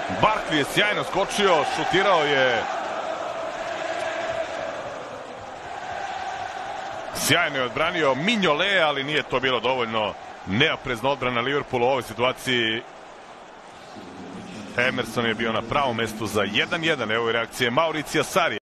Barkley je sjajno skočio, šutirao je. Sjajno je odbranio Mignolet, ali nije to bilo dovoljno. Neoprezna odbrana Liverpoola u ovoj situaciji. Emerson je bio na pravom mestu za 1-1. Evo je reakcije Mauricija Sarri.